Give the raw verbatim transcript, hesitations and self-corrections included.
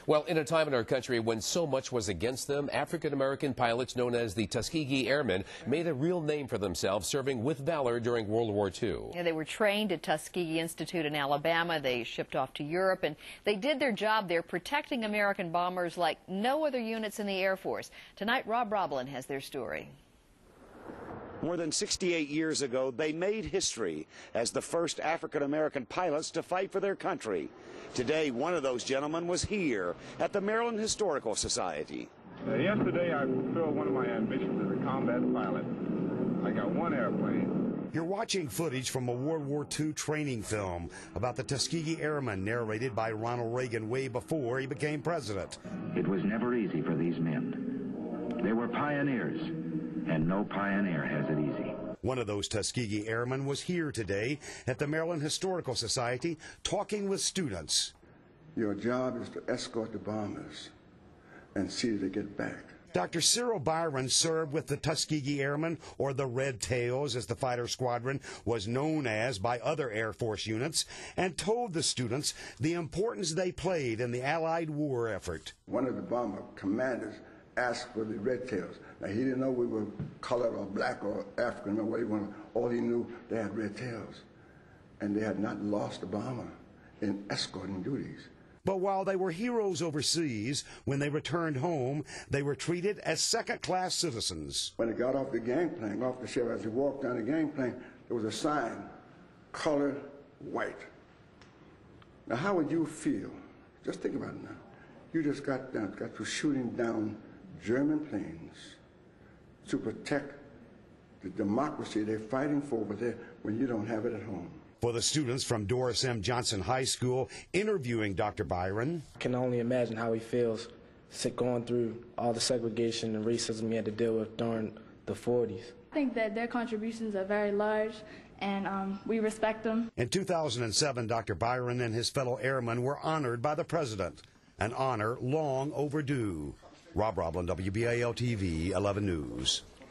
Well, in a time in our country when so much was against them, African-American pilots known as the Tuskegee Airmen made a real name for themselves serving with valor during World War Two. Yeah, they were trained at Tuskegee Institute in Alabama. They shipped off to Europe, and they did their job there protecting American bombers like no other units in the Air Force. Tonight, Rob Roblin has their story. More than sixty-eight years ago, they made history as the first African-American pilots to fight for their country. Today, one of those gentlemen was here at the Maryland Historical Society. Uh, yesterday, I fulfilled one of my ambitions as a combat pilot. I got one airplane. You're watching footage from a World War Two training film about the Tuskegee Airmen, narrated by Ronald Reagan way before he became president. It was never easy for these men. They were pioneers, and no pioneer has it easy. One of those Tuskegee Airmen was here today at the Maryland Historical Society talking with students. Your job is to escort the bombers and see that they get back. Doctor Cyril Byron served with the Tuskegee Airmen, or the Red Tails as the fighter squadron was known as by other Air Force units, and told the students the importance they played in the Allied war effort. One of the bomber commanders asked for the Red Tails. Now, he didn't know we were colored or black or African or what he wanted. All he knew, they had red tails. And they had not lost a bomber in escorting duties. But while they were heroes overseas, when they returned home, they were treated as second-class citizens. When they got off the gangplank, off the ship, as they walked down the gangplank, there was a sign, colored white. Now, how would you feel? Just think about it now. You just got down, got to shooting down German planes to protect the democracy they're fighting for over there when you don't have it at home. For the students from Doris M. Johnson High School interviewing Doctor Byron, I can only imagine how he feels going through all the segregation and racism he had to deal with during the forties. I think that their contributions are very large, and um, we respect them. In two thousand seven, Doctor Byron and his fellow airmen were honored by the president, an honor long overdue. Rob Roblin, W B A L T V, eleven News.